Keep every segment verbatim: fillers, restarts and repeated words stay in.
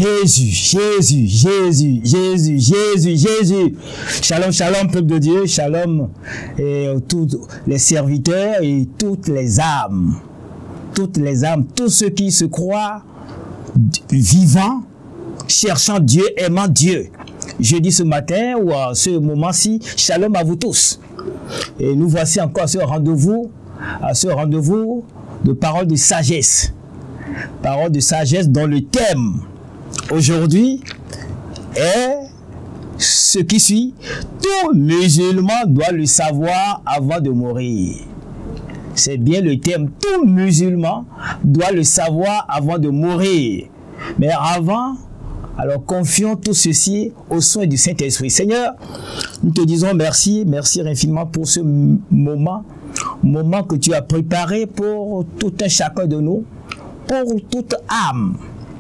Jésus, Jésus, Jésus, Jésus, Jésus, Jésus. Shalom, shalom, peuple de Dieu, shalom, et tous les serviteurs et toutes les âmes, toutes les âmes, tous ceux qui se croient vivants, cherchant Dieu, aimant Dieu. Je dis ce matin ou à ce moment-ci, shalom à vous tous. Et nous voici encore à ce rendez-vous, à ce rendez-vous de paroles de sagesse. Paroles de sagesse dont le thème aujourd'hui est ce qui suit. Tout musulman doit le savoir avant de mourir. C'est bien le thème. Tout musulman doit le savoir avant de mourir. Mais avant, alors confions tout ceci aux soins du Saint-Esprit. Seigneur, nous te disons merci, merci infiniment pour ce moment, moment que tu as préparé pour tout un chacun de nous, pour toute âme,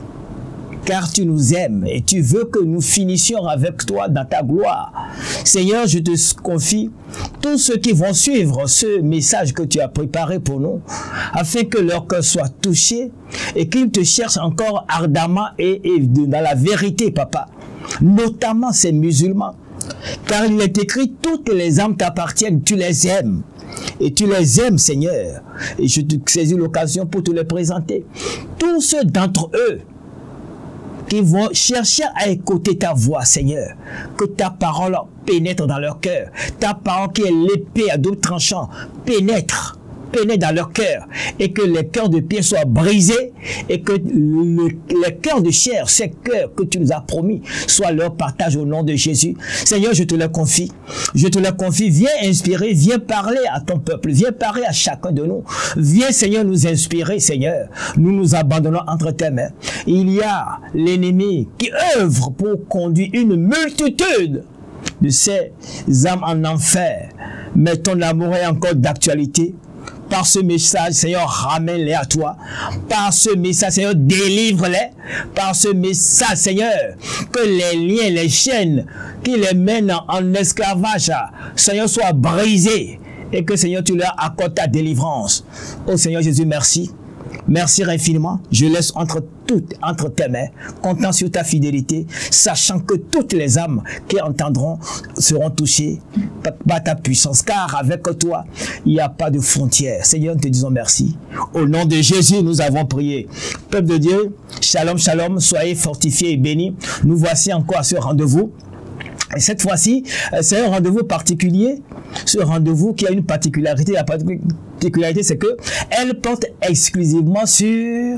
car tu nous aimes et tu veux que nous finissions avec toi dans ta gloire. Seigneur, je te confie tous ceux qui vont suivre ce message que tu as préparé pour nous, afin que leur cœur soit touché et qu'ils te cherchent encore ardemment et, et dans la vérité, papa, notamment ces musulmans. Car il est écrit, toutes les âmes t'appartiennent, tu les aimes. Et tu les aimes, Seigneur. Et je te saisis l'occasion pour te les présenter. Tous ceux d'entre eux qui vont chercher à écouter ta voix, Seigneur. Que ta parole pénètre dans leur cœur. Ta parole qui est l'épée à double tranchant pénètre. pénètre dans leur cœur et que les cœurs de pierre soient brisés et que le, les cœurs de chair, ces cœurs que tu nous as promis, soient leur partage au nom de Jésus. Seigneur, je te le confie. Je te le confie. Viens inspirer, viens parler à ton peuple, viens parler à chacun de nous. Viens, Seigneur, nous inspirer, Seigneur. Nous nous abandonnons entre tes mains. Il y a l'ennemi qui œuvre pour conduire une multitude de ces âmes en enfer. Mais ton amour est encore d'actualité. Par ce message, Seigneur, ramène-les à toi. Par ce message, Seigneur, délivre-les. Par ce message, Seigneur, que les liens, les chaînes qui les mènent en esclavage, Seigneur, soient brisés. Et que, Seigneur, tu leur accordes ta délivrance. Oh Seigneur Jésus, merci. Merci infiniment. Je laisse entre toutes, entre tes mains, comptant sur ta fidélité, sachant que toutes les âmes qui entendront seront touchées par ta puissance. Car avec toi, il n'y a pas de frontières. Seigneur, nous te disons merci. Au nom de Jésus, nous avons prié. Peuple de Dieu, shalom, shalom, soyez fortifiés et bénis. Nous voici encore à ce rendez-vous. Et cette fois-ci, c'est un rendez-vous particulier. Ce rendez-vous qui a une particularité. La particularité, c'est que elle porte exclusivement sur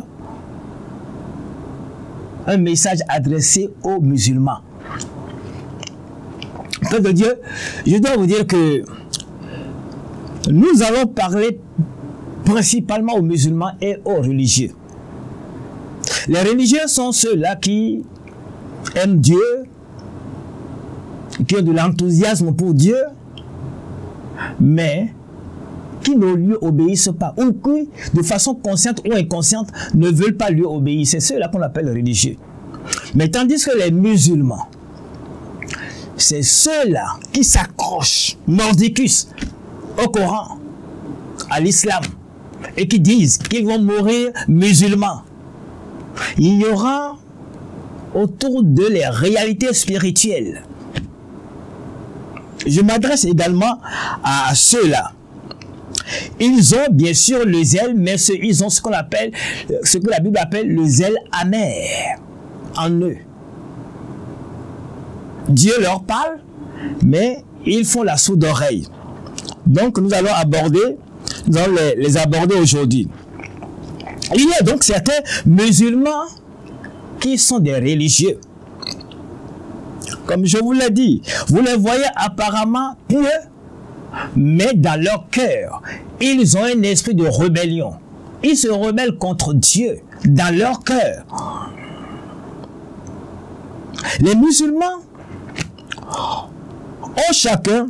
un message adressé aux musulmans. Peuple de Dieu, je dois vous dire que nous allons parler principalement aux musulmans et aux religieux. Les religieux sont ceux-là qui aiment Dieu, qui ont de l'enthousiasme pour Dieu, mais qui ne lui obéissent pas, ou qui, de façon consciente ou inconsciente, ne veulent pas lui obéir. C'est ceux-là qu'on appelle religieux. Mais tandis que les musulmans, c'est ceux-là qui s'accrochent, mordicus, au Coran, à l'islam, et qui disent qu'ils vont mourir musulmans. Il y aura autour de les réalités spirituelles. Je m'adresse également à ceux-là. Ils ont bien sûr le zèle, mais ce, ils ont ce qu'on appelle, ce que la Bible appelle le zèle amer en eux. Dieu leur parle, mais ils font la sourde oreille. Donc nous allons aborder, nous allons les, les aborder aujourd'hui. Il y a donc certains musulmans qui sont des religieux. Comme je vous l'ai dit, vous les voyez apparemment pieux, mais dans leur cœur, ils ont un esprit de rébellion. Ils se rebellent contre Dieu dans leur cœur. Les musulmans ont chacun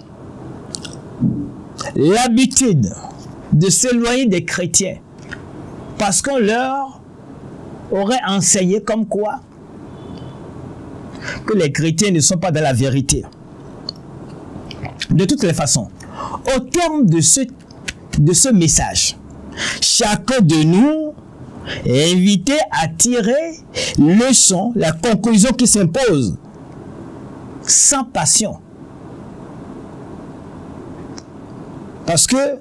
l'habitude de s'éloigner des chrétiens parce qu'on leur aurait enseigné comme quoi que les chrétiens ne sont pas dans la vérité. De toutes les façons, au terme de ce, de ce message, chacun de nous et inviter à tirer leçon, la conclusion qui s'impose, sans passion. Parce que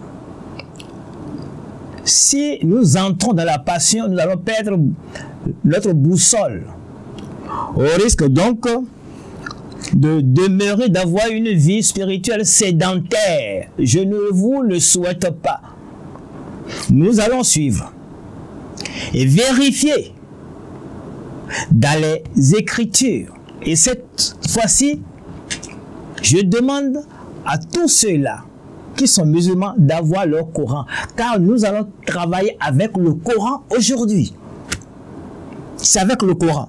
si nous entrons dans la passion, nous allons perdre notre boussole. Au risque donc de demeurer, d'avoir une vie spirituelle sédentaire. Je ne vous le souhaite pas. Nous allons suivre et vérifier dans les Écritures. Et cette fois-ci, je demande à tous ceux-là qui sont musulmans d'avoir leur Coran, car nous allons travailler avec le Coran aujourd'hui. C'est avec le Coran.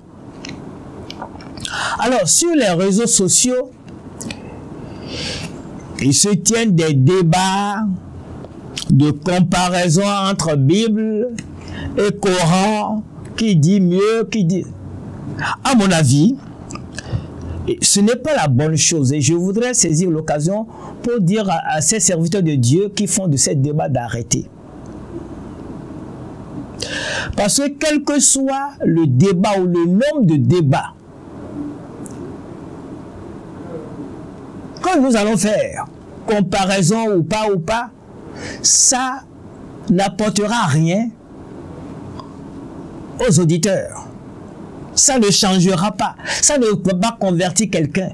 Alors, sur les réseaux sociaux, ils se tiennent des débats de comparaison entre Bible et Coran, qui dit mieux, qui dit... À mon avis, ce n'est pas la bonne chose. Et je voudrais saisir l'occasion pour dire à, à ces serviteurs de Dieu qui font de ces débats d'arrêter. Parce que quel que soit le débat ou le nombre de débats que nous allons faire, comparaison ou pas ou pas, ça n'apportera rien aux auditeurs. Ça ne changera pas. Ça ne peut pas convertir quelqu'un.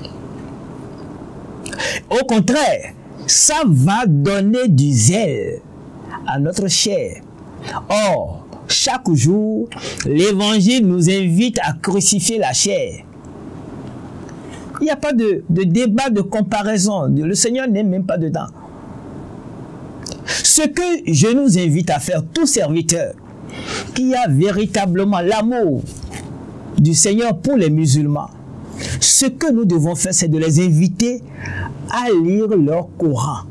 Au contraire, ça va donner du zèle à notre chair. Or, chaque jour, l'évangile nous invite à crucifier la chair. Il n'y a pas de, de débat, de comparaison. Le Seigneur n'est même pas dedans. Ce que je nous invite à faire, tous serviteurs, qui a véritablement l'amour du Seigneur pour les musulmans, ce que nous devons faire, c'est de les inviter à lire leur Coran.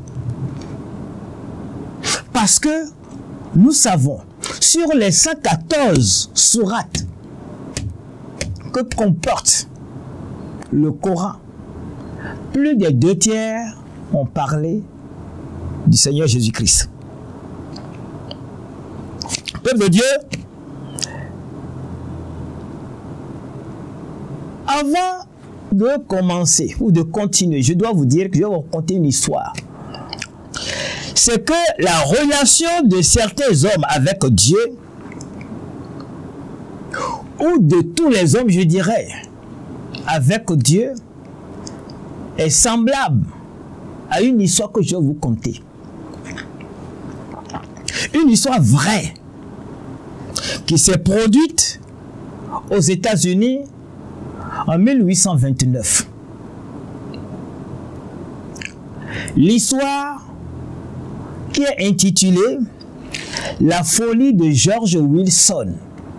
Parce que nous savons, sur les cent quatorze sourates que comporte le Coran, plus des deux tiers ont parlé du Seigneur Jésus-Christ. Peuple de Dieu, avant de commencer ou de continuer, je dois vous dire que je vais vous raconter une histoire. C'est que la relation de certains hommes avec Dieu, ou de tous les hommes, je dirais, avec Dieu, est semblable à une histoire que je vais vous conter. Une histoire vraie qui s'est produite aux États-Unis en mille huit cent vingt-neuf. L'histoire qui est intitulée « La folie de George Wilson ».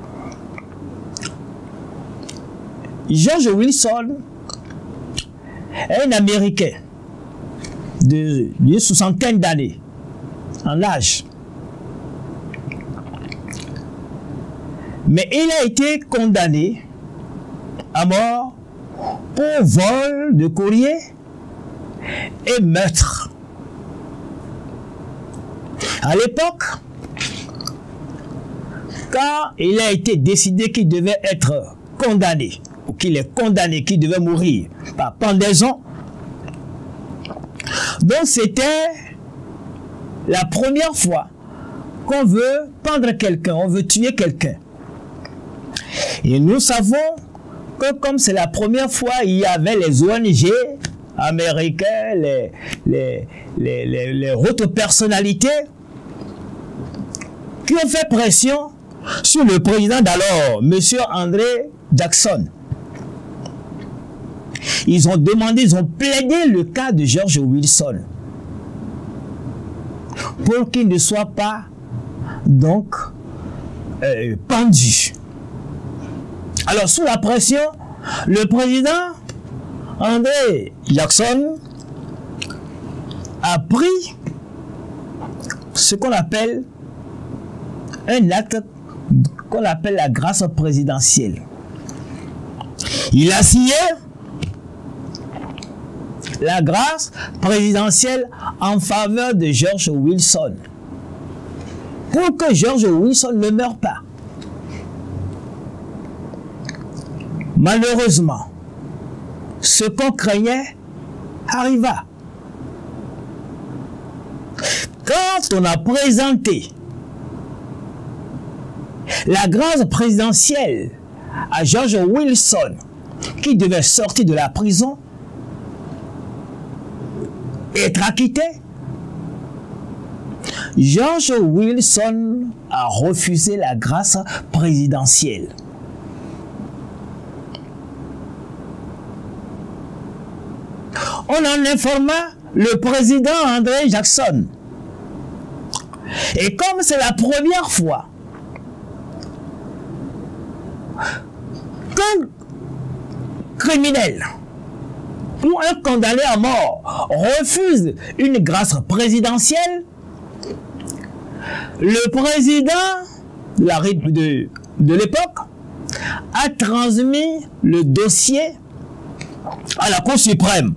George Wilson est un Américain d'une soixantaine d'années en âge. Mais il a été condamné à mort pour vol de courrier et meurtre. À l'époque, quand il a été décidé qu'il devait être condamné, ou qu'il est condamné, qu'il devait mourir par pendaison, donc c'était la première fois qu'on veut pendre quelqu'un, on veut tuer quelqu'un. Et nous savons que comme c'est la première fois, il y avait les O N G américains, les, les, les, les, les hautes personnalités qui ont fait pression sur le président d'alors, M. André Jackson. Ils ont demandé, ils ont plaidé le cas de George Wilson pour qu'il ne soit pas donc euh, pendu. Alors, sous la pression, le président André Jackson a pris ce qu'on appelle un acte qu'on appelle la grâce présidentielle. Il a signé la grâce présidentielle en faveur de George Wilson. pour que George Wilson ne meure pas. Malheureusement, ce qu'on craignait arriva. Quand on a présenté la grâce présidentielle à George Wilson, qui devait sortir de la prison et être acquitté, George Wilson a refusé la grâce présidentielle. On en informa le président André Jackson. Et comme c'est la première fois qu'un criminel ou un condamné à mort refuse une grâce présidentielle, le président de, la, de, de l'époque a transmis le dossier à la Cour suprême.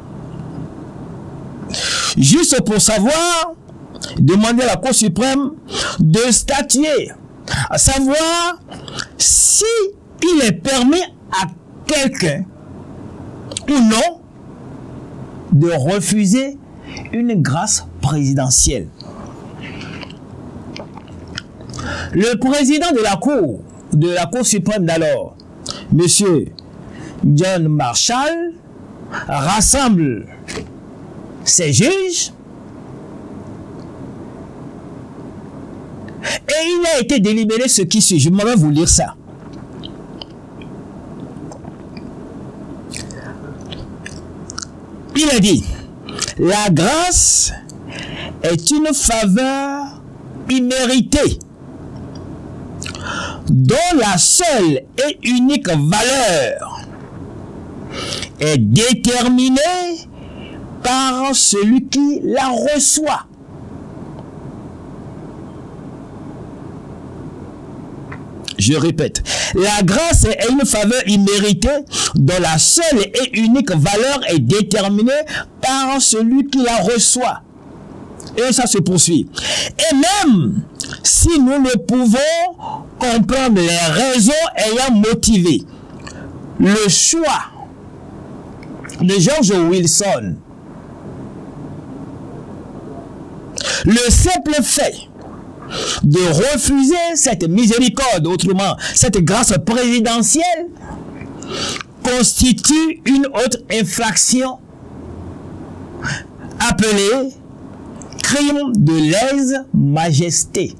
Juste pour savoir, demander à la Cour suprême de statuer, à savoir si il est permis à quelqu'un ou non de refuser une grâce présidentielle. Le président de la Cour, de la Cour suprême d'alors, M. John Marshall, rassemble ses juges et il a été délibéré ce qui suit. Je vais vous lire ça. Il a dit: la grâce est une faveur imméritée dont la seule et unique valeur est déterminée par celui qui la reçoit. Je répète, la grâce est une faveur imméritée dont la seule et unique valeur est déterminée par celui qui la reçoit. Et ça se poursuit. Et même si nous ne pouvons comprendre les raisons ayant motivé le choix de George Wilson, le simple fait de refuser cette miséricorde, autrement, cette grâce présidentielle, constitue une autre infraction appelée crime de lèse-majesté.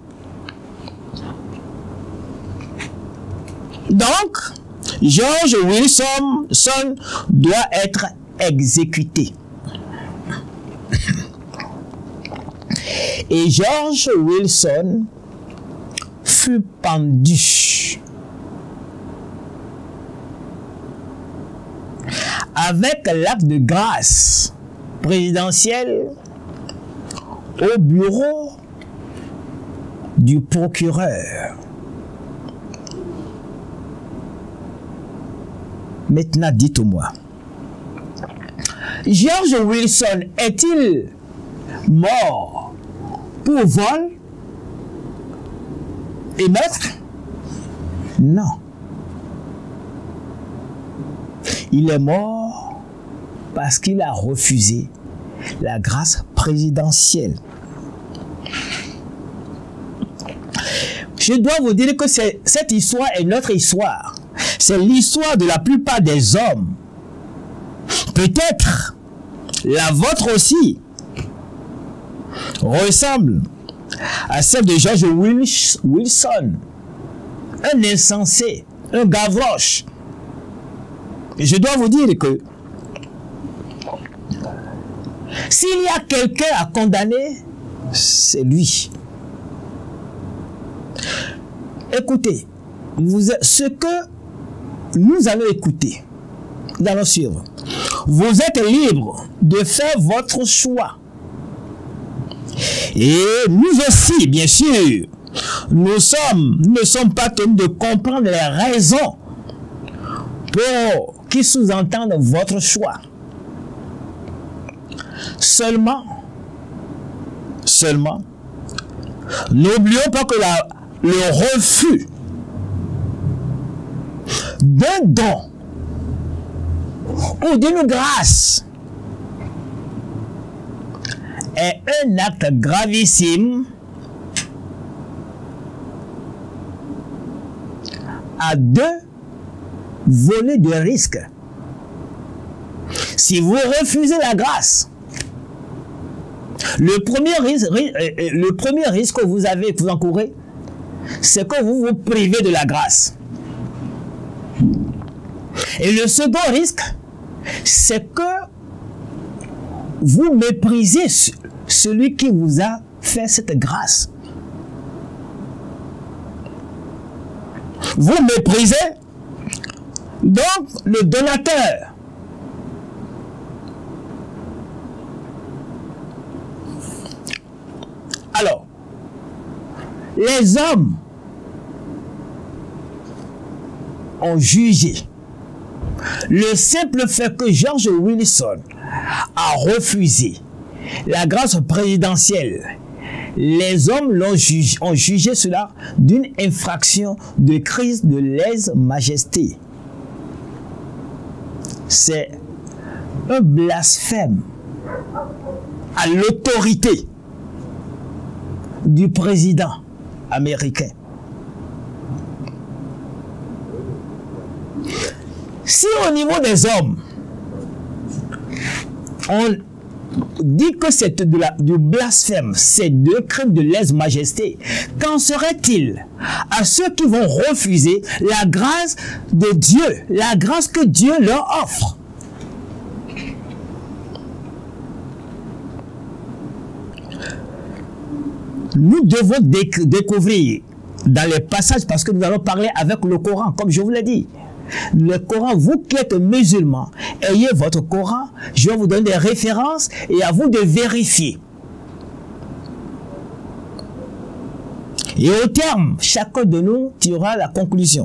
Donc, George Wilson doit être exécuté. Et George Wilson fut pendu. Avec l'acte de grâce présidentielle au bureau du procureur. Maintenant, dites-moi, George Wilson est-il mort pour vol et meurtre? Non. Il est mort parce qu'il a refusé la grâce présidentielle. Je dois vous dire que cette histoire est notre histoire. C'est l'histoire de la plupart des hommes. Peut-être la vôtre aussi ressemble à celle de George Wilson, un insensé, un gavroche. Et je dois vous dire que s'il y a quelqu'un à condamner, c'est lui. Écoutez, vous, ce que nous allons écouter, nous allons suivre. Vous êtes libre de faire votre choix. Et nous aussi, bien sûr, nous sommes, nous ne sommes pas tenus de comprendre les raisons pour qui sous-entendent votre choix. Seulement, seulement, N'oublions pas que la, le refus d'un don ou d'une grâce est un acte gravissime à deux volets de risque. Si vous refusez la grâce, le premier risque, le premier risque que vous avez, que vous encourez, c'est que vous vous privez de la grâce. Et le second risque, c'est que vous méprisez celui qui vous a fait cette grâce. Vous méprisez donc le donateur. Alors, les hommes ont jugé le simple fait que George Wilson a refusé la grâce présidentielle. Les hommes l'ont jugé, ont jugé cela d'une infraction de crise de lèse-majesté. C'est un blasphème à l'autorité du président américain. Si au niveau des hommes, on dit que c'est de la, du blasphème, c'est deux crimes de lèse-majesté, qu'en serait-il à ceux qui vont refuser la grâce de Dieu, la grâce que Dieu leur offre? Nous devons déc- découvrir dans les passages, parce que nous allons parler avec le Coran, comme je vous l'ai dit. Le Coran, vous qui êtes musulmans, ayez votre Coran, je vais vous donner des références et à vous de vérifier. Et au terme, chacun de nous tirera la conclusion.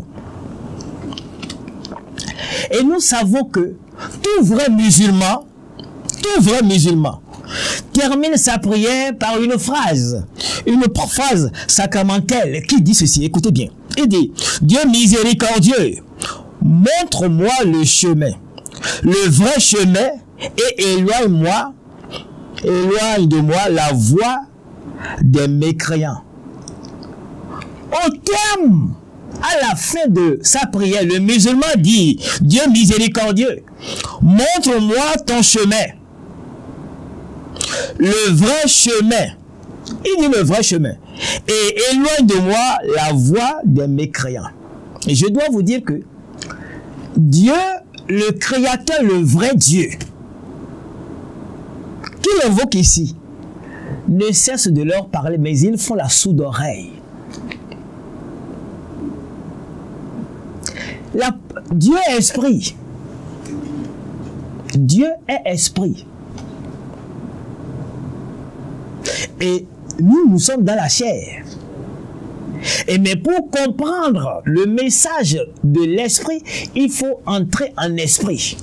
Et nous savons que tout vrai musulman, tout vrai musulman, termine sa prière par une phrase, une phrase sacramentelle qui dit ceci, écoutez bien. Il dit, Dieu miséricordieux, montre-moi le chemin, le vrai chemin, et éloigne-moi, éloigne de moi la voie des mécréants. Au terme, à la fin de sa prière, le musulman dit, Dieu miséricordieux, montre-moi ton chemin, le vrai chemin. Il dit le vrai chemin. Et éloigne de moi la voie des mécréants. Et je dois vous dire que Dieu, le Créateur, le vrai Dieu, qu'il évoque ici, ne cesse de leur parler, mais ils font la sourde oreille. La, Dieu est esprit. Dieu est esprit. Et nous, nous sommes dans la chair. Et mais pour comprendre le message de l'esprit, il faut entrer en esprit.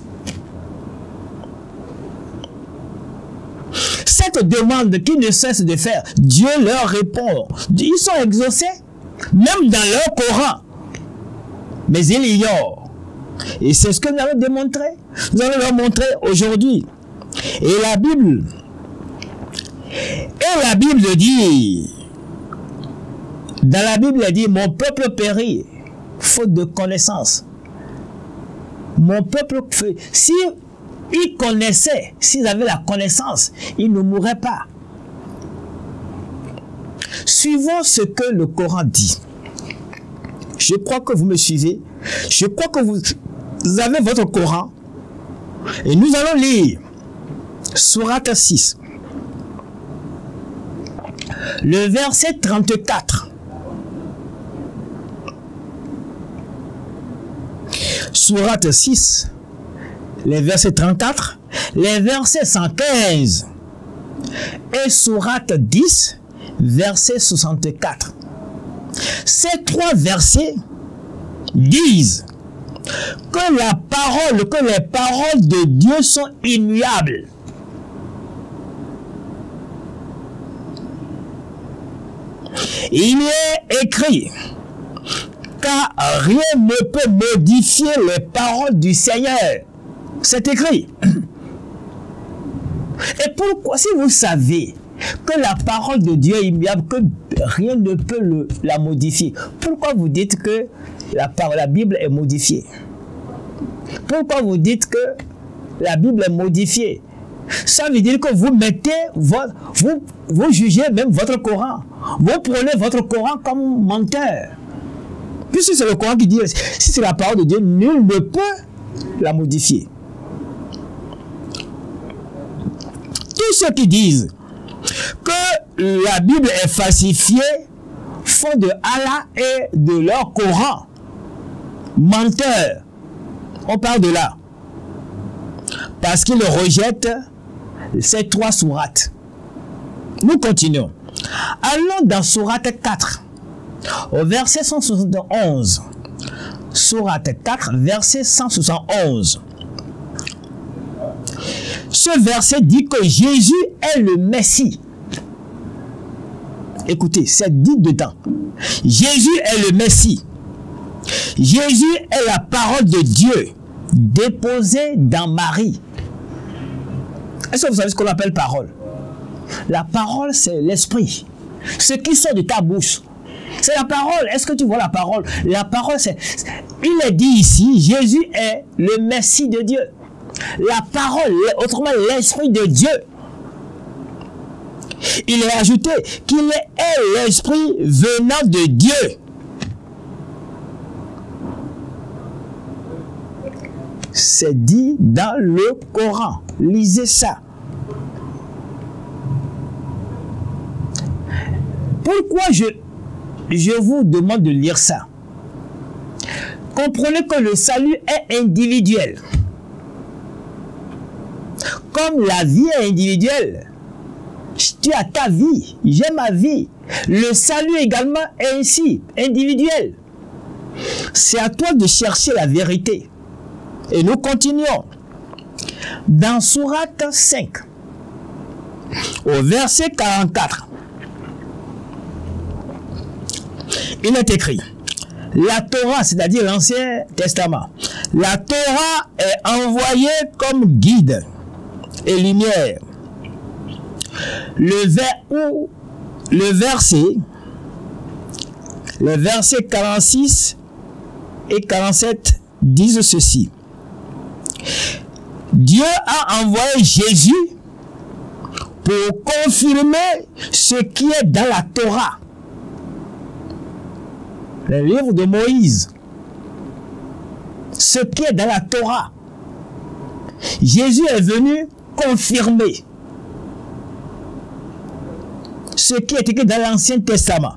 Cette demande qu'ils ne cessent de faire, Dieu leur répond. Ils sont exaucés, même dans leur Coran. Mais ils l'ignorent. Et c'est ce que nous allons démontrer. Nous allons leur montrer aujourd'hui. Et la Bible... Et la Bible dit, dans la Bible, elle dit, mon peuple périt, faute de connaissance. Mon peuple, si ils connaissaient, s'ils avaient la connaissance, ils ne mourraient pas. Suivons ce que le Coran dit. Je crois que vous me suivez. Je crois que vous avez votre Coran. Et nous allons lire Sourate six. Le verset trente-quatre. Sourate six, les versets trente-quatre, les versets cent quinze. Et Sourate dix, verset soixante-quatre. Ces trois versets disent que la parole, que les paroles de Dieu sont immuables. Il y est écrit, car rien ne peut modifier les paroles du Seigneur. C'est écrit. Et pourquoi, si vous savez que la parole de Dieu est immuable, que rien ne peut le, la modifier, pourquoi vous dites que la, la Bible est modifiée? Pourquoi vous dites que la Bible est modifiée? Ça veut dire que vous mettez, votre, vous, vous jugez même votre Coran. Vous prenez votre Coran comme menteur. Puisque c'est le Coran qui dit, si c'est la parole de Dieu, nul ne peut la modifier. Tous ceux qui disent que la Bible est falsifiée font de Allah et de leur Coran menteurs. On parle de là. Parce qu'ils rejettent ces trois sourates. Nous continuons. Allons dans sourate quatre, au verset cent soixante et onze. Sourate quatre, verset cent soixante et onze. Ce verset dit que Jésus est le Messie. Écoutez, c'est dit dedans. Jésus est le Messie. Jésus est la parole de Dieu déposée dans Marie. Est-ce que vous savez ce qu'on appelle parole? La parole, c'est l'esprit. Ce qui sort de ta bouche. C'est la parole. Est-ce que tu vois la parole? La parole, c'est... Il est dit ici, Jésus est le Messie de Dieu. La parole, autrement l'esprit de Dieu. Il est ajouté qu'il est l'esprit venant de Dieu. C'est dit dans le Coran. Lisez ça. Pourquoi je, je vous demande de lire ça? Comprenez que le salut est individuel. Comme la vie est individuelle, tu as ta vie, j'ai ma vie. Le salut également est ainsi, individuel. C'est à toi de chercher la vérité. Et nous continuons. Dans sourate cinq, au verset quarante-quatre, il est écrit, la Torah, c'est-à-dire l'Ancien Testament, la Torah est envoyée comme guide et lumière. Le, ver, ou, le verset, le verset quarante-six et quarante-sept disent ceci. Dieu a envoyé Jésus pour confirmer ce qui est dans la Torah, le livre de Moïse. Ce qui est dans la Torah. Jésus est venu confirmer ce qui est écrit dans l'Ancien Testament.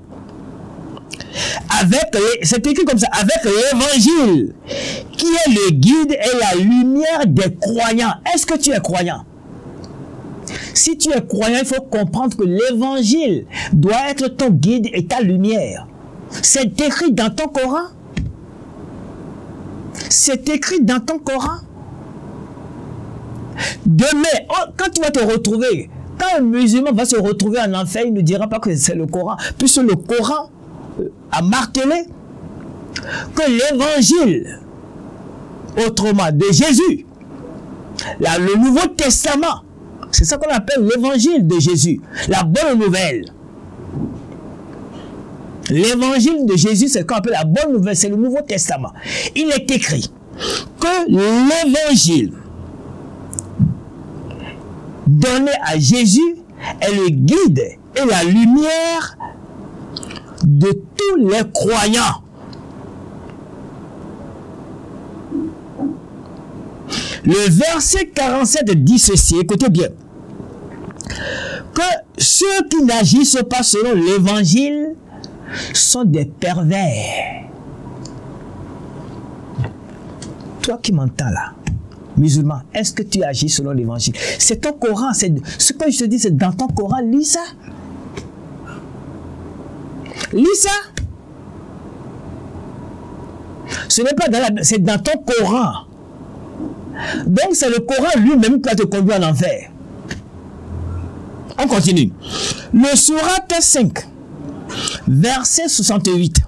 Avec c'est écrit comme ça, avec l'évangile qui est le guide et la lumière des croyants. Est-ce que tu es croyant? Si tu es croyant, il faut comprendre que l'évangile doit être ton guide et ta lumière. C'est écrit dans ton Coran. C'est écrit dans ton Coran. Demain, oh, quand tu vas te retrouver, quand un musulman va se retrouver en enfer, il ne dira pas que c'est le Coran, puisque le Coran a martelé que l'évangile, autrement de Jésus, là, le Nouveau Testament, c'est ça qu'on appelle l'évangile de Jésus, la bonne nouvelle. L'évangile de Jésus, c'est ce qu'on appelle la bonne nouvelle, c'est le Nouveau Testament. Il est écrit que l'évangile donné à Jésus est le guide et la lumière de tous les croyants. Le verset quarante-sept dit ceci, écoutez bien, que ceux qui n'agissent pas selon l'évangile sont des pervers. Toi qui m'entends là, musulman, est-ce que tu agis selon l'évangile? C'est ton Coran, c'est ce que je te dis, c'est dans ton Coran, lis ça. Lis ça. Ce n'est pas dans la... c'est dans ton Coran. Donc c'est le Coran lui-même qui va te conduire en enfer. On continue. Le sourate cinq, verset soixante-huit.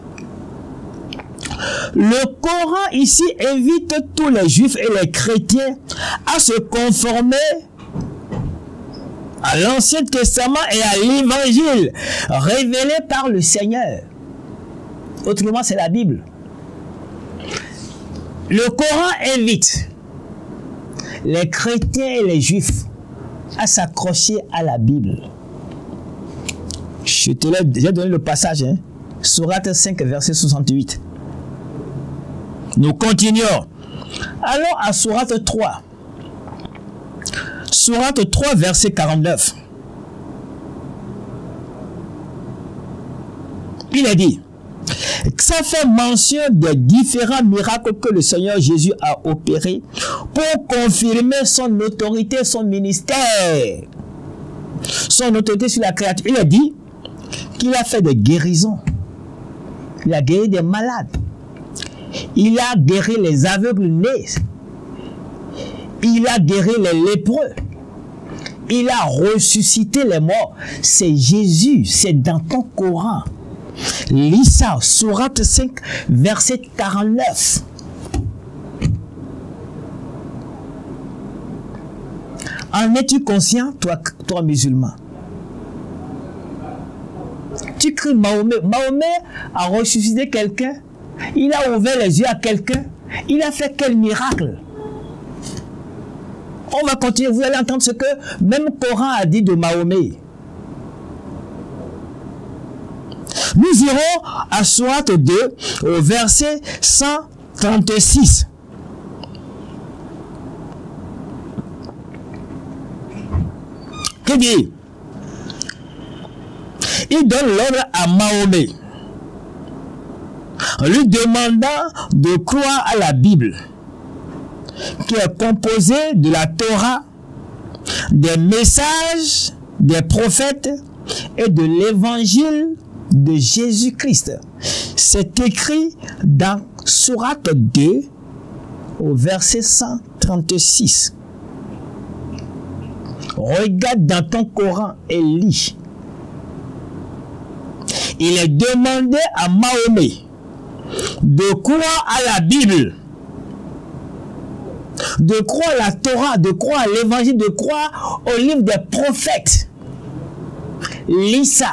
Le Coran ici invite tous les juifs et les chrétiens à se conformer à l'Ancien Testament et à l'Évangile révélé par le Seigneur. Autrement, c'est la Bible. Le Coran invite les chrétiens et les juifs à s'accrocher à la Bible. Je te l'ai déjà donné le passage, hein? Sourate cinq, verset soixante-huit. Nous continuons. Allons à Sourate trois. Sourate trois, verset quarante-neuf. Il est dit, ça fait mention des différents miracles que le Seigneur Jésus a opérés pour confirmer son autorité, son ministère, son autorité sur la créature. Il a dit qu'il a fait des guérisons. Il a guéri des malades. Il a guéri les aveugles nés. Il a guéri les lépreux. Il a ressuscité les morts. C'est Jésus, c'est dans ton Coran. Lis ça, Sourate cinq, verset quarante-neuf. En es-tu conscient, toi, toi musulman? Tu cries Mahomet. Mahomet a ressuscité quelqu'un. Il a ouvert les yeux à quelqu'un. Il a fait quel miracle? On va continuer. Vous allez entendre ce que même Coran a dit de Mahomet. Nous irons à Sourate deux, au verset cent trente-six. Que dit? Il donne l'ordre à Mahomet, en lui demandant de croire à la Bible, qui est composée de la Torah, des messages des prophètes et de l'évangile de Jésus-Christ. C'est écrit dans Sourate deux, au verset cent trente-six. Regarde dans ton Coran et lis. Il est demandé à Mahomet de croire à la Bible, de croire à la Torah, de croire à l'évangile, de croire au livre des prophètes. Lis ça.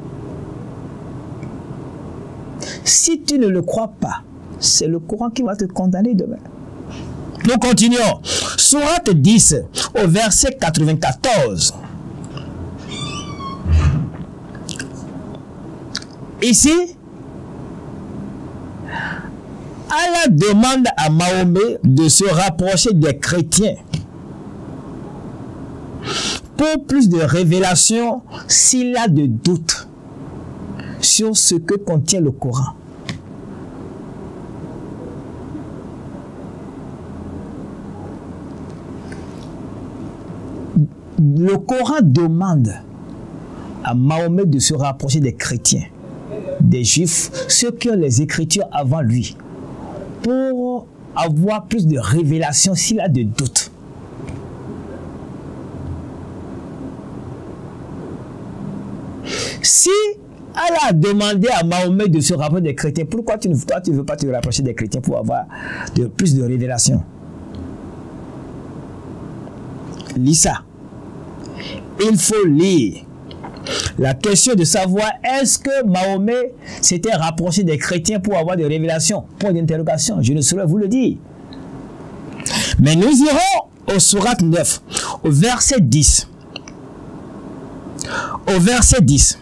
Si tu ne le crois pas, c'est le Coran qui va te condamner demain. Nous continuons. Sourate dix, au verset quatre-vingt-quatorze. Ici, Allah demande à Mahomet de se rapprocher des chrétiens pour plus de révélations s'il a de doutes sur ce que contient le Coran. Le Coran demande à Mahomet de se rapprocher des chrétiens, des juifs, ceux qui ont les écritures avant lui, pour avoir plus de révélations s'il a de doutes. Si Allah a demandé à Mahomet de se rapprocher des chrétiens, pourquoi tu ne toi, tu veux pas te rapprocher des chrétiens pour avoir de, plus de révélations? Lis ça. Il faut lire. La question de savoir est-ce que Mahomet s'était rapproché des chrétiens pour avoir des révélations, point d'interrogation, je ne saurais vous le dire. Mais nous irons au Sourate neuf, au verset dix. Au verset dix.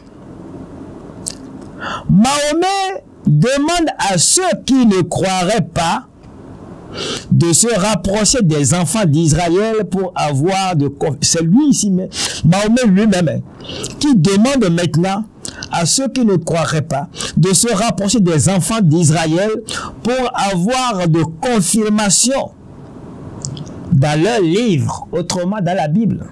Mahomet demande à ceux qui ne croiraient pas de se rapprocher des enfants d'Israël pour avoir de... C'est lui ici, mais Mahomet lui-même, qui demande maintenant à ceux qui ne croiraient pas de se rapprocher des enfants d'Israël pour avoir de confirmation dans leur livre, autrement dans la Bible.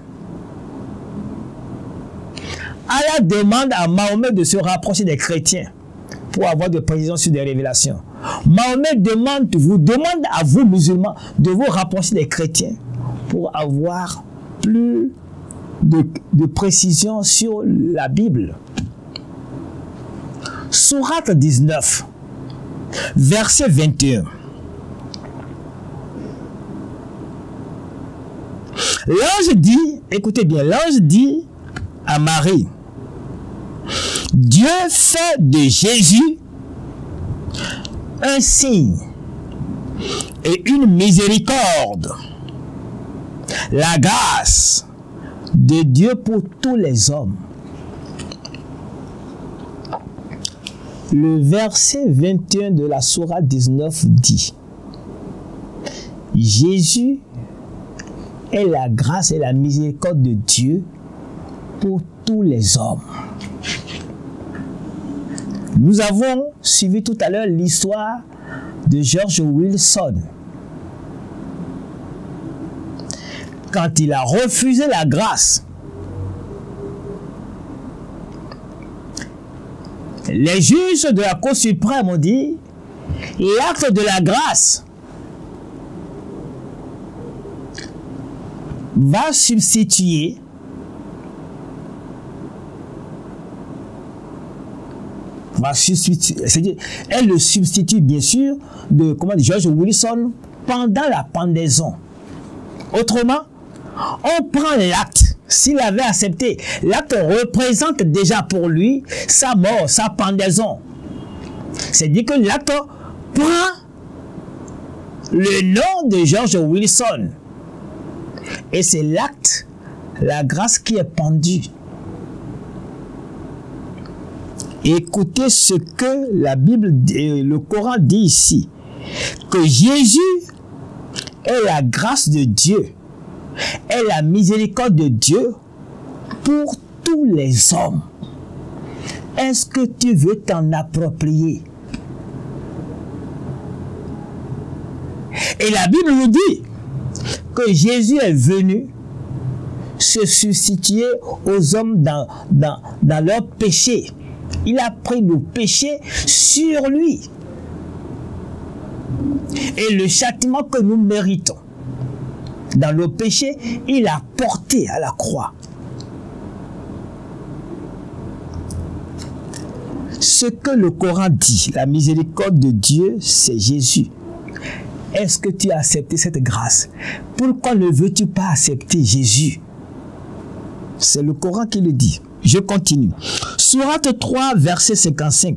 Allah demande à Mahomet de se rapprocher des chrétiens pour avoir de précisions sur des révélations. Mahomet demande, vous demande à vous musulmans de vous rapprocher des chrétiens pour avoir plus de, de précisions sur la Bible. Sourate dix-neuf, verset vingt et un. L'ange dit, écoutez bien, l'ange dit à Marie, Dieu fait de Jésus un signe et une miséricorde, la grâce de Dieu pour tous les hommes. Le verset vingt et un de la sourate dix-neuf dit, Jésus est la grâce et la miséricorde de Dieu pour tous les hommes. Nous avons suivi tout à l'heure l'histoire de George Wilson. Quand il a refusé la grâce, les juges de la Cour suprême ont dit, l'acte de la grâce va substituer va substituer, c'est-à-dire, elle le substitue bien sûr de comment dire, George Wilson pendant la pendaison. Autrement, on prend l'acte. S'il avait accepté, l'acte représente déjà pour lui sa mort, sa pendaison. C'est-à-dire que l'acte prend le nom de George Wilson. Et c'est l'acte, la grâce qui est pendue. Écoutez ce que la Bible, le Coran dit ici. Que Jésus est la grâce de Dieu, est la miséricorde de Dieu pour tous les hommes. Est-ce que tu veux t'en approprier? Et la Bible nous dit que Jésus est venu se substituer aux hommes dans, dans, dans leur péché. Il a pris nos péchés sur lui. Et le châtiment que nous méritons dans nos péchés, il a porté à la croix. Ce que le Coran dit, la miséricorde de Dieu, c'est Jésus. Est-ce que tu as accepté cette grâce? Pourquoi ne veux-tu pas accepter Jésus? C'est le Coran qui le dit. Je continue. Sourate trois, verset cinquante-cinq.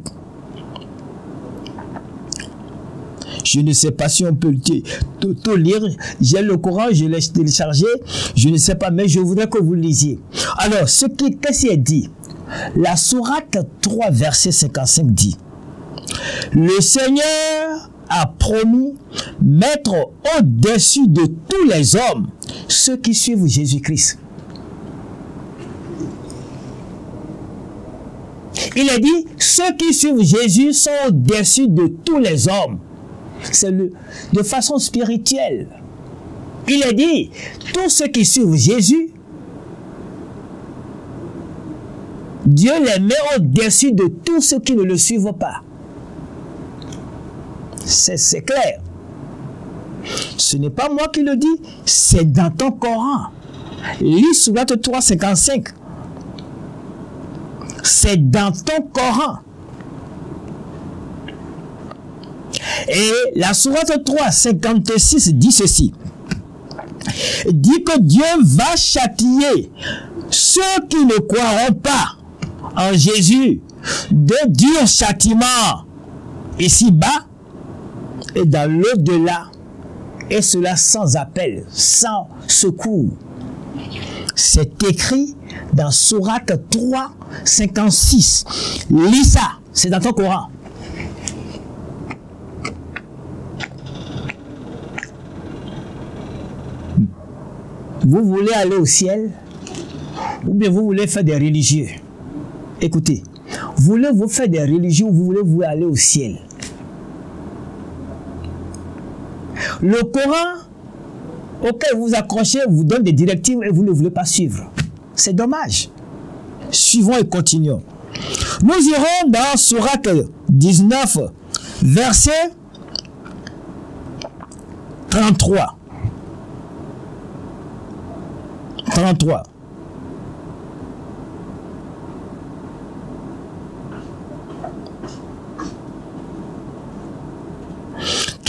Je ne sais pas si on peut tout, tout lire. J'ai le Coran, je l'ai téléchargé. Je ne sais pas, mais je voudrais que vous lisiez. Alors, ce qui, qu'est-ce qui est dit? La sourate trois, verset cinquante-cinq dit, le Seigneur a promis mettre au-dessus de tous les hommes ceux qui suivent Jésus-Christ. Il a dit, ceux qui suivent Jésus sont au-dessus de tous les hommes. C'est le, de façon spirituelle. Il a dit, tous ceux qui suivent Jésus, Dieu les met au-dessus de tous ceux qui ne le suivent pas. C'est clair. Ce n'est pas moi qui le dis, c'est dans ton Coran. Lis Sourate trois, cinquante-cinq. C'est dans ton Coran. Et la Sourate trois, cinquante-six dit ceci. Dit que Dieu va châtier ceux qui ne croiront pas en Jésus de durs châtiments ici-bas et dans l'au-delà, et cela sans appel, sans secours. C'est écrit dans Sourate trois, cinquante-six. Lis ça, c'est dans ton Coran. Vous voulez aller au ciel ou bien vous voulez faire des religieux? Écoutez, voulez-vous faire des religieux ou vous voulez-vous aller au ciel? Le Coran auquel vous accrochez vous donne des directives et vous ne voulez pas suivre. C'est dommage. Suivons et continuons. Nous irons dans Sourate dix-neuf, verset trente-trois. trente-trois.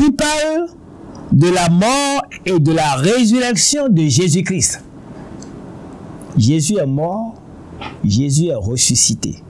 qui parle de la mort et de la résurrection de Jésus-Christ. Jésus est mort, Jésus est ressuscité.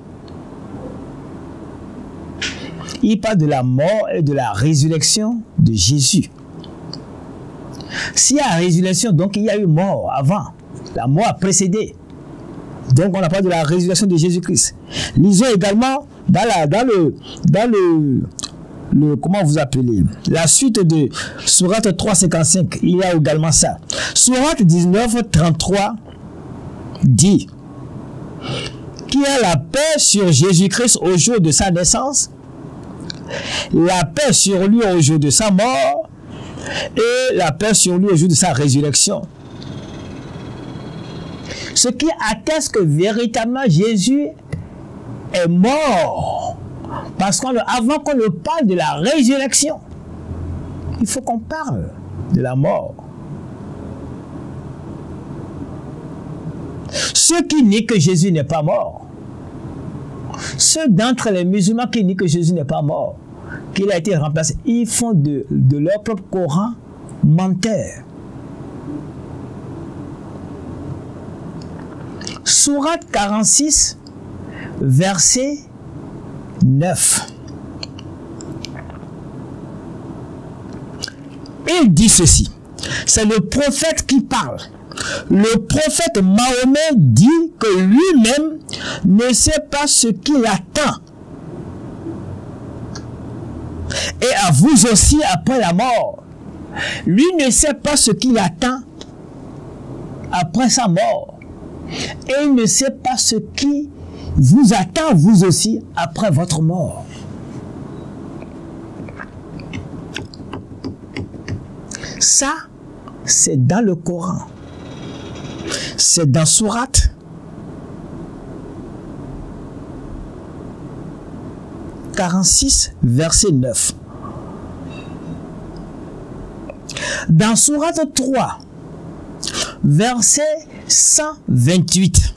Il parle de la mort et de la résurrection de Jésus. S'il y a résurrection, donc il y a eu mort avant. La mort a précédé. Donc on a parlé de la résurrection de Jésus-Christ. Lisons également dans, la, dans, le, dans le, le, comment vous appelez, la suite de Sourate trois cinquante-cinq, il y a également ça. Sourate dix-neuf trente-trois dit qu'il y a la paix sur Jésus-Christ au jour de sa naissance, la paix sur lui au jour de sa mort et la paix sur lui au jour de sa résurrection. Ce qui atteste que véritablement Jésus est mort. Parce qu'avant qu'on ne parle de la résurrection, il faut qu'on parle de la mort. Ceux qui nient que Jésus n'est pas mort, ceux d'entre les musulmans qui nient que Jésus n'est pas mort, qu'il a été remplacé, ils font de, de leur propre Coran menteur. Sourate quarante-six, verset neuf. Il dit ceci, c'est le prophète qui parle. Le prophète Mahomet dit que lui-même ne sait pas ce qu'il attend. Et à vous aussi après la mort. Lui ne sait pas ce qu'il attend après sa mort. Et il ne sait pas ce qui vous attend vous aussi après votre mort. Ça, c'est dans le Coran. C'est dans Sourate quarante-six, verset neuf. Dans Sourate trois, verset cent vingt-huit.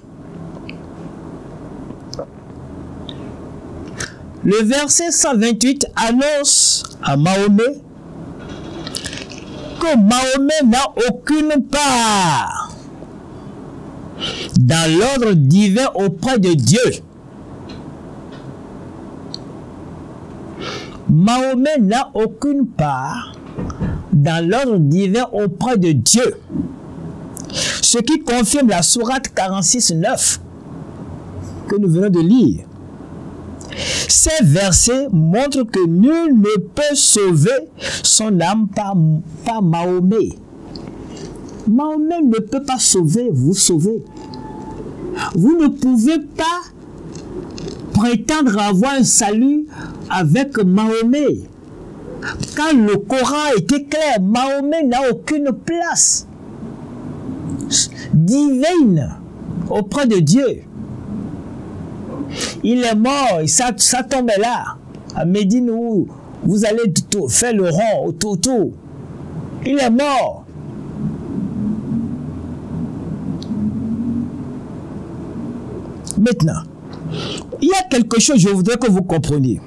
Le verset cent vingt-huit annonce à Mahomet que Mahomet n'a aucune part dans l'ordre divin auprès de Dieu. Mahomet n'a aucune part dans l'ordre divin auprès de Dieu. Ce qui confirme la sourate quarante-six, neuf que nous venons de lire. Ces versets montrent que nul ne peut sauver son âme par, par Mahomet. Mahomet ne peut pas sauver, vous sauver. Vous ne pouvez pas prétendre avoir un salut avec Mahomet. Quand le Coran était clair, Mahomet n'a aucune place divine auprès de Dieu. Il est mort, et ça, ça tombe là, à Médine où vous allez faire le rond autour, autour. Il est mort. Maintenant, il y a quelque chose, je voudrais que vous compreniez.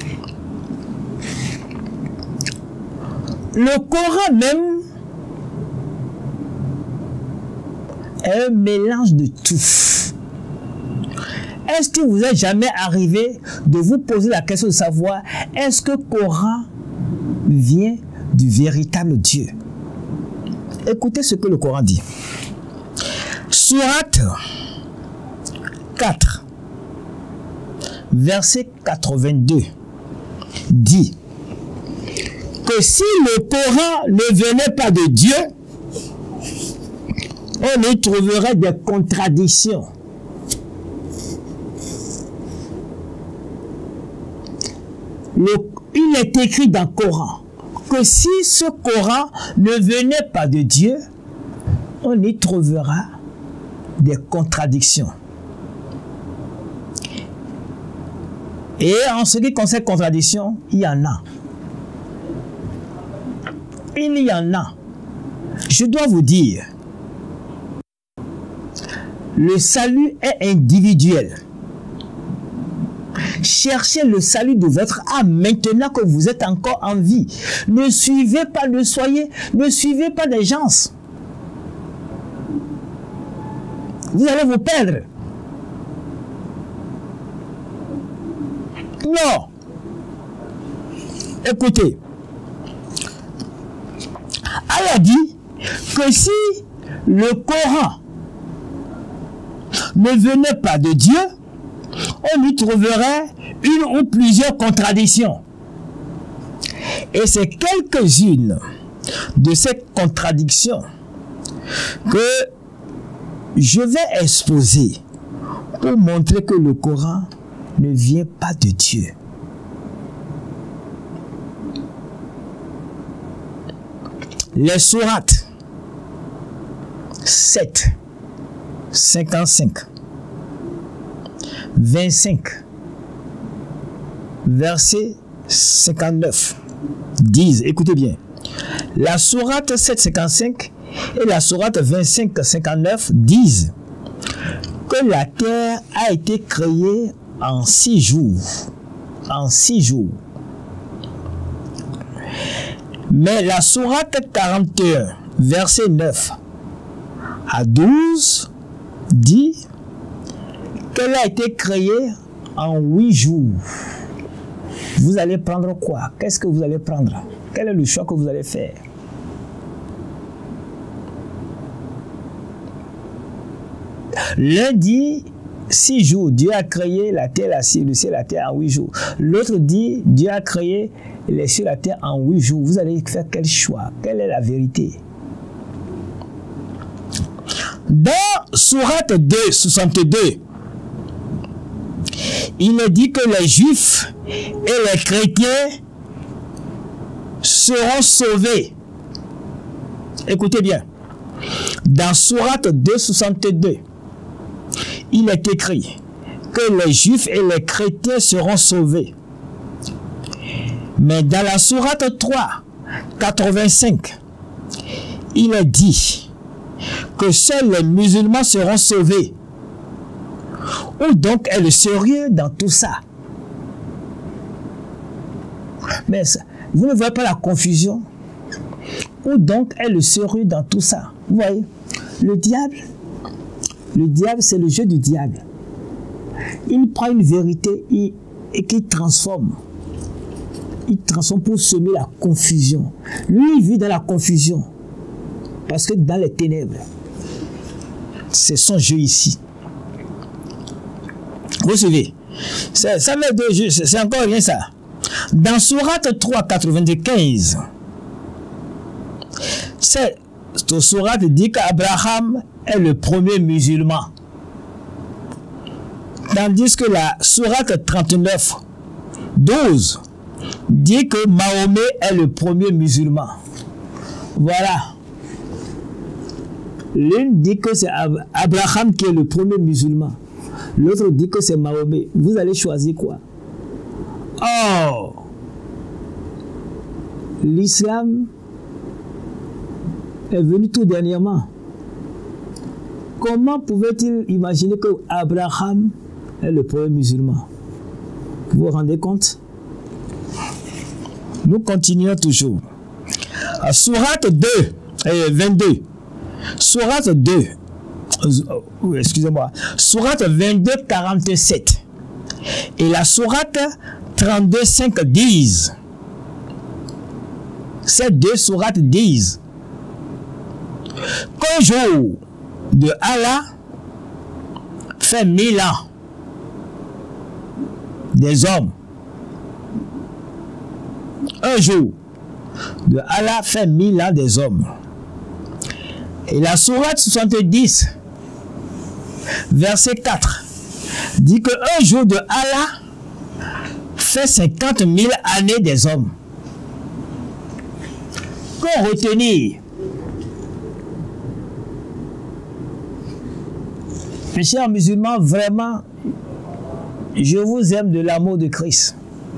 Le Coran même est un mélange de tout. Est-ce que vous n'êtes jamais arrivé de vous poser la question de savoir est-ce que le Coran vient du véritable Dieu? Écoutez ce que le Coran dit. Sourate quatre, verset quatre-vingt-deux dit que si le Coran ne venait pas de Dieu, on y trouverait des contradictions. Le, il est écrit dans le Coran que si ce Coran ne venait pas de Dieu, on y trouvera des contradictions. Et en ce qui concerne contradiction, il y en a. Il y en a. Je dois vous dire, le salut est individuel. Cherchez le salut de votre âme maintenant que vous êtes encore en vie. Ne suivez pas, ne soyez, ne suivez pas des gens. Vous allez vous perdre. Non. Écoutez. Allah dit que si le Coran ne venait pas de Dieu, on y trouverait une ou plusieurs contradictions. Et c'est quelques-unes de ces contradictions que je vais exposer pour montrer que le Coran ne vient pas de Dieu. Les sourates sept, cinquante-cinq, vingt-cinq, verset cinquante-neuf disent, écoutez bien, la sourate sept, cinquante-cinq et la sourate vingt-cinq, cinquante-neuf disent que la terre a été créée en six jours. En six jours. Mais la sourate quarante et un, verset neuf à douze, dit qu'elle a été créée en huit jours. Vous allez prendre quoi? Qu'est-ce que vous allez prendre? Quel est le choix que vous allez faire? L'un dit six jours, Dieu a créé la terre, le ciel, la terre en huit jours. L'autre dit Dieu a créé les cieux, la terre en huit jours. Vous allez faire quel choix? Quelle est la vérité? Dans Sourate deux, soixante-deux, il est dit que les Juifs et les chrétiens seront sauvés. Écoutez bien. Dans Sourate deux, soixante-deux, il est écrit que les Juifs et les chrétiens seront sauvés. Mais dans la sourate trois, quatre-vingt-cinq, il est dit que seuls les musulmans seront sauvés. Où donc est le sérieux dans tout ça? Mais ça, vous ne voyez pas la confusion? Où donc est le sérieux dans tout ça? Vous voyez, le diable, le diable c'est le jeu du diable. Il prend une vérité et, et qu'il transforme. Il transforme pour semer la confusion. Lui, il vit dans la confusion. Parce que dans les ténèbres, c'est son jeu ici. Vous suivez? Ça, ça met deux jeux, c'est encore rien ça. Dans Sourate trois, quatre-vingt-quinze, c'est Sourate dit qu'Abraham est le premier musulman. Tandis que la Sourate trente-neuf, douze, dit que Mahomet est le premier musulman. Voilà. L'une dit que c'est Abraham qui est le premier musulman. L'autre dit que c'est Mahomet. Vous allez choisir quoi? Oh! L'islam est venu tout dernièrement. Comment pouvait-il imaginer que Abraham est le premier musulman? Vous vous rendez compte? Nous continuons toujours. À Sourate deux, et vingt-deux. Sourate deux. Euh, Excusez-moi. Sourate vingt-deux, quarante-sept. Et la Sourate trente-deux, cinq disent. Ces deux sourates disent qu'un jour de Allah fait mille ans des hommes. Un jour de Allah fait mille ans des hommes. Et la sourate soixante-dix, verset quatre, dit qu'un jour de Allah fait cinquante mille années des hommes. Qu'en retenir? Mes chers musulmans, vraiment, je vous aime de l'amour de Christ.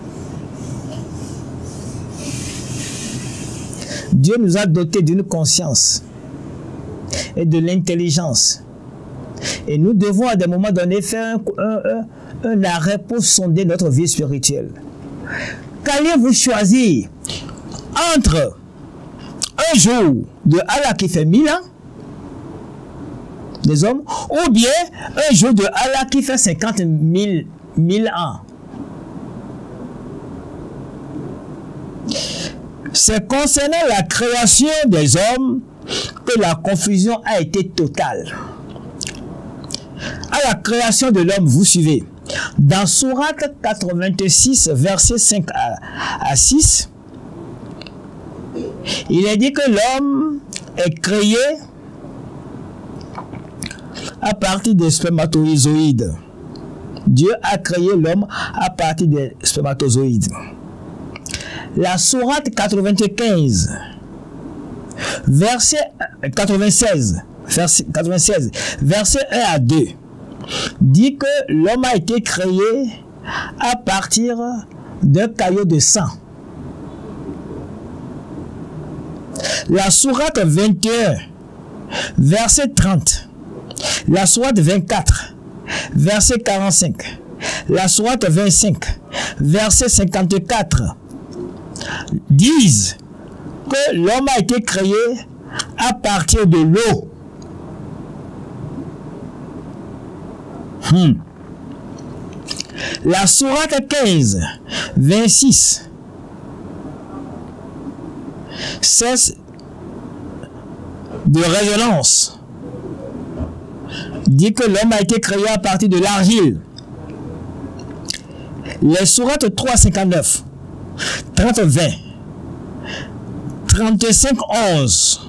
Dieu nous a dotés d'une conscience et de l'intelligence. Et nous devons à des moments donnés faire un, un, un arrêt pour sonder notre vie spirituelle. Qu'allez-vous choisir entre un jour de Allah qui fait mille ans, des hommes, ou bien un jour de Allah qui fait cinquante mille, mille ans? C'est concernant la création des hommes que la confusion a été totale. À la création de l'homme, vous suivez. Dans Sourate quatre-vingt-six, versets cinq à six, il est dit que l'homme est créé à partir des spermatozoïdes. Dieu a créé l'homme à partir des spermatozoïdes. La Sourate quatre-vingt-quinze, verset quatre-vingt-seize, verset quatre-vingt-seize, verset un à deux, dit que l'homme a été créé à partir d'un caillot de sang. La Sourate vingt et un, verset trente, la Sourate vingt-quatre, verset quarante-cinq, la Sourate vingt-cinq, verset cinquante-quatre, disent que l'homme a été créé à partir de l'eau. Hmm. La Sourate quinze, vingt-six, cesse de résonance, dit que l'homme a été créé à partir de l'argile. Les Sourates trois, cinquante-neuf, trente, vingt, trente-cinq, onze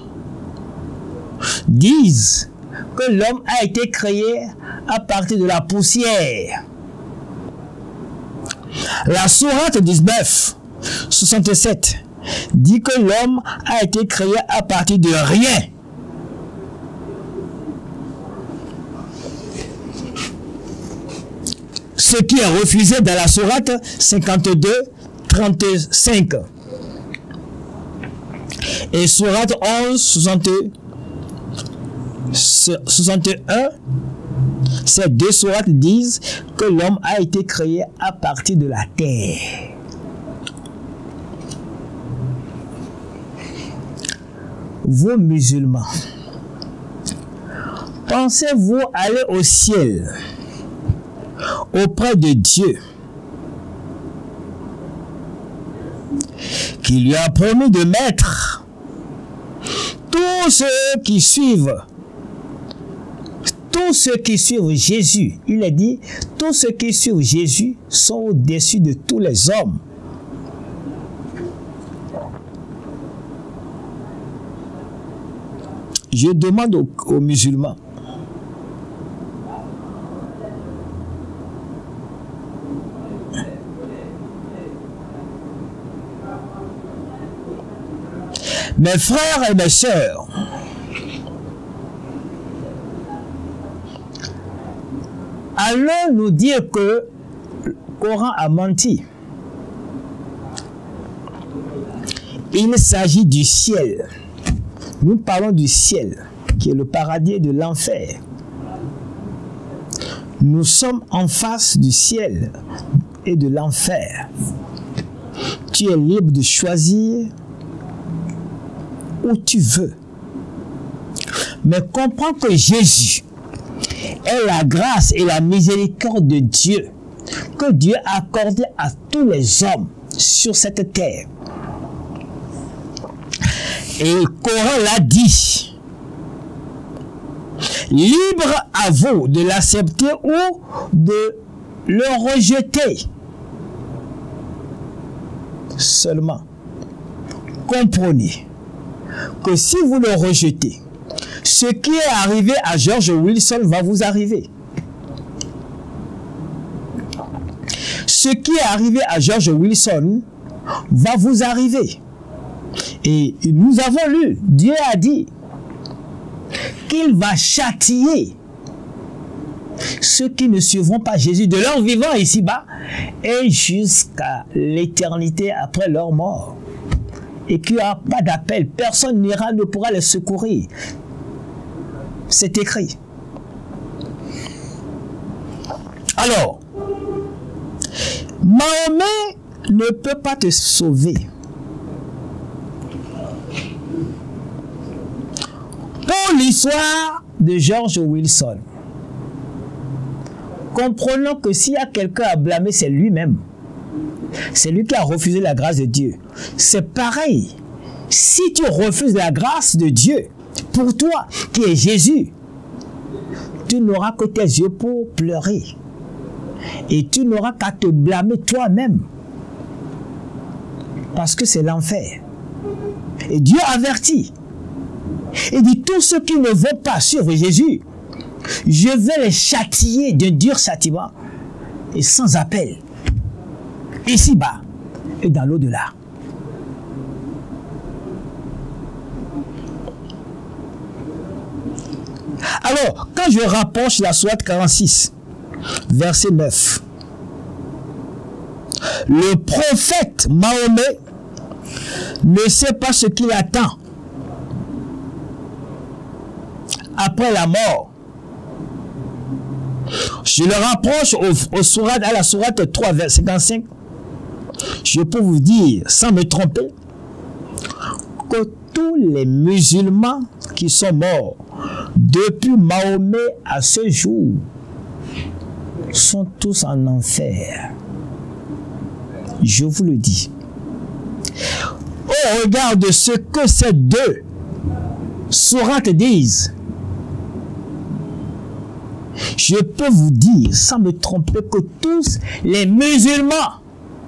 disent que l'homme a été créé à partir de la poussière. La Sourate dix-neuf, soixante-sept dit que l'homme a été créé à partir de rien. Ce qui est refusé dans la Sourate cinquante-deux, trente-cinq. Et Sourate onze, soixante, soixante et un, ces deux sourates disent que l'homme a été créé à partir de la terre. Vous musulmans, pensez-vous aller au ciel auprès de Dieu qui lui a promis de mettre tous ceux qui suivent, tous ceux qui suivent Jésus, il a dit, tous ceux qui suivent Jésus sont au-dessus de tous les hommes. Je demande aux, aux musulmans, mes frères et mes sœurs, allons nous dire que le Coran a menti. Il s'agit du ciel. Nous parlons du ciel, qui est le paradis et de l'enfer. Nous sommes en face du ciel et de l'enfer. Tu es libre de choisir où tu veux. Mais comprends que Jésus est la grâce et la miséricorde de Dieu que Dieu a accordé à tous les hommes sur cette terre. Et le Coran l'a dit. Libre à vous de l'accepter ou de le rejeter. Seulement, comprenez que si vous le rejetez, ce qui est arrivé à George Wilson va vous arriver. Ce qui est arrivé à George Wilson va vous arriver. Et nous avons lu, Dieu a dit qu'il va châtier ceux qui ne suivront pas Jésus de leur vivant ici-bas et jusqu'à l'éternité après leur mort. Et qu'il n'y a pas d'appel, personne n'ira, ne pourra les secourir. C'est écrit. Alors, Mahomet ne peut pas te sauver. Pour l'histoire de George Wilson, comprenons que s'il y a quelqu'un à blâmer, c'est lui-même. C'est lui qui a refusé la grâce de Dieu. C'est pareil. Si tu refuses la grâce de Dieu, pour toi, qui est Jésus, tu n'auras que tes yeux pour pleurer. Et tu n'auras qu'à te blâmer toi-même. Parce que c'est l'enfer. Et Dieu avertit. Il dit, tous ceux qui ne vont pas suivre Jésus, je vais les châtier d'un dur châtiment et sans appel. Ici-bas et dans l'au-delà. Alors, quand je rapproche la sourate quarante-six, verset neuf, le prophète Mahomet ne sait pas ce qu'il attend après la mort. Je le rapproche au, au sourate, à la sourate trois, verset cinquante-cinq. Je peux vous dire, sans me tromper, que tous les musulmans qui sont morts depuis Mahomet à ce jour sont tous en enfer. Je vous le dis. Au regard de ce que ces deux sourates disent, je peux vous dire, sans me tromper, que tous les musulmans,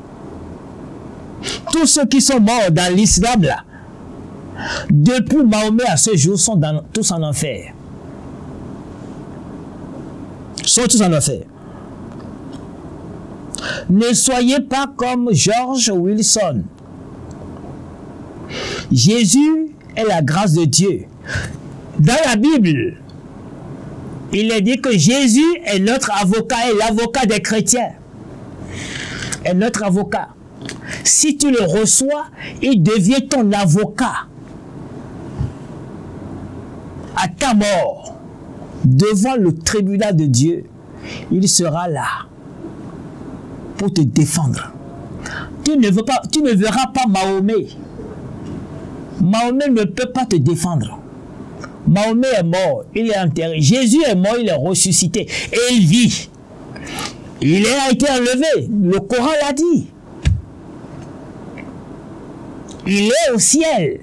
tous ceux qui sont morts dans l'islam là, depuis Mahomet à ce jour, sont dans, tous en enfer. Sont tous en enfer. Ne soyez pas comme George Wilson. Jésus est la grâce de Dieu. Dans la Bible, il est dit que Jésus est notre avocat et l'avocat des chrétiens. Est notre avocat. Si tu le reçois, il devient ton avocat. À ta mort, devant le tribunal de Dieu, il sera là pour te défendre. Tu ne veux pas, tu ne verras pas Mahomet. Mahomet ne peut pas te défendre. Mahomet est mort, il est enterré. Jésus est mort, il est ressuscité et il vit. Il a été enlevé. Le Coran l'a dit. Il est au ciel.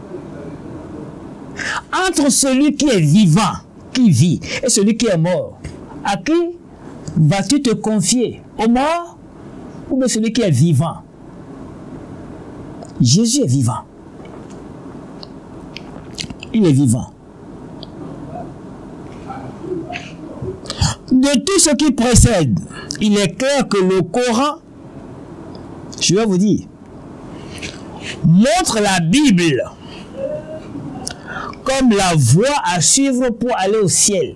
Entre celui qui est vivant, qui vit, et celui qui est mort, à qui vas-tu te confier? Au mort ou bien celui qui est vivant? Jésus est vivant. Il est vivant. De tout ce qui précède, il est clair que le Coran, je vais vous dire, montre la Bible comme la voie à suivre pour aller au ciel.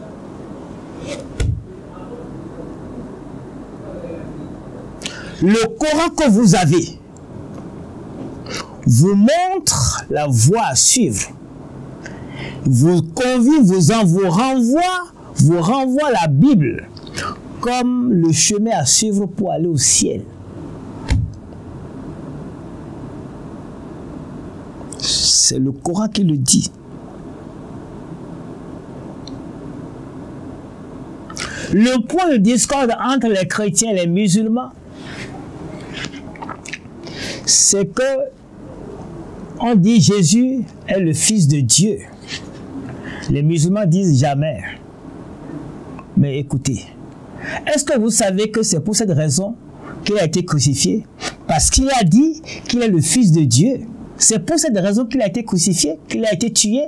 Le Coran que vous avez vous montre la voie à suivre. Vous convie, vous en vous renvoie, vous renvoie la Bible comme le chemin à suivre pour aller au ciel. C'est le Coran qui le dit. Le point de discorde entre les chrétiens et les musulmans, c'est que on dit Jésus est le Fils de Dieu. Les musulmans disent jamais. Mais écoutez, est-ce que vous savez que c'est pour cette raison qu'il a été crucifié? Parce qu'il a dit qu'il est le Fils de Dieu. C'est pour cette raison qu'il a été crucifié, qu'il a été tué.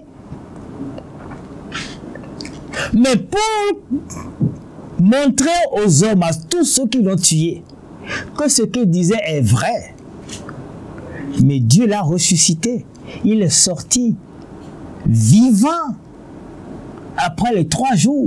Mais pour montrer aux hommes, à tous ceux qui l'ont tué, que ce qu'il disait est vrai. Mais Dieu l'a ressuscité. Il est sorti vivant après les trois jours.